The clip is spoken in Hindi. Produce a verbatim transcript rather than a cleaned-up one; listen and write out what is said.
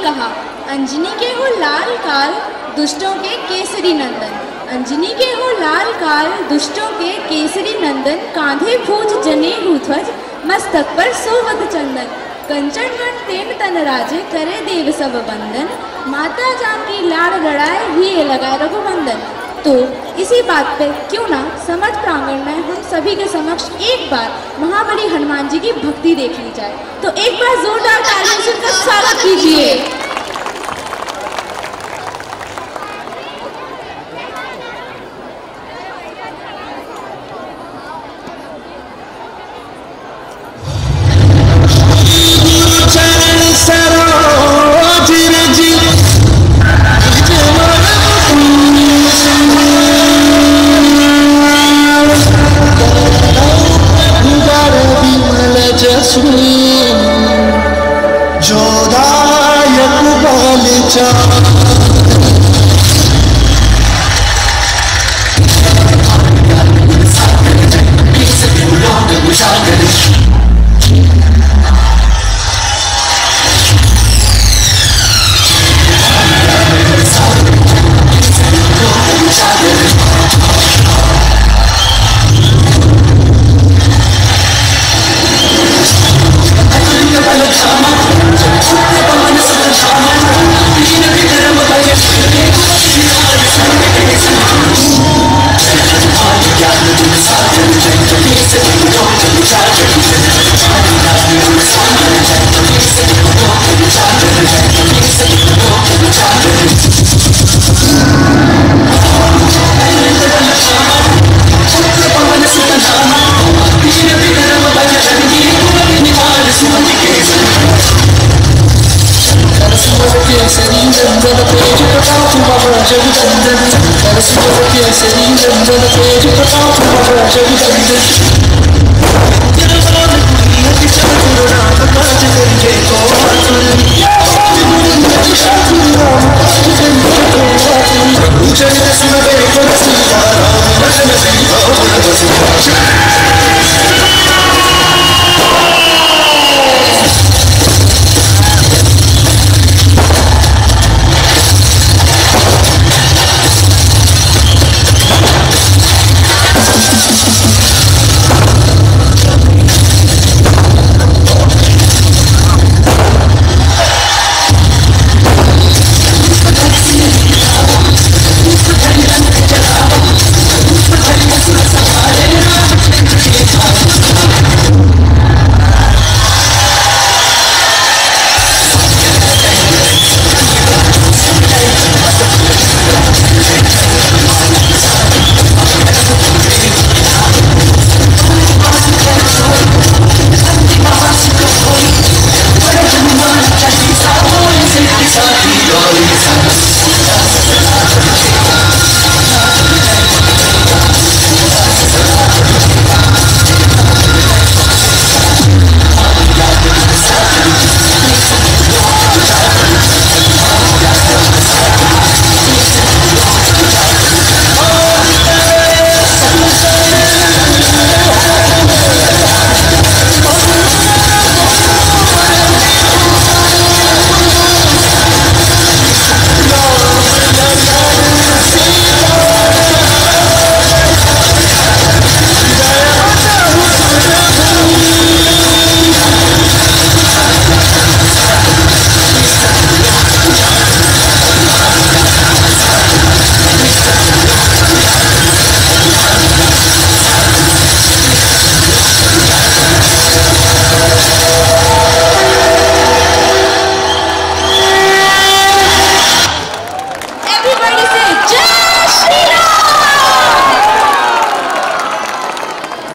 कहा, अंजनी के हो लाल काल दुष्टों के केसरी नंदन। अंजनी के हो लाल काल दुष्टों के केसरी नंदन, कांधे भूज जने ध्वज मस्तक पर सोवत चंदन। कंचन गण तेन तन राजे करे देव सब वंदन, माता जानकी लाड़ लड़ाए हिये लगाए रघुवंदन। तो इसी बात पे क्यों ना समर्थ प्रांगण में हम सभी के समक्ष एक बार महाबली हनुमान जी की भक्ति देख ली जाए। तो एक बार जोरदार तालियों से उनका स्वागत कीजिए। Jai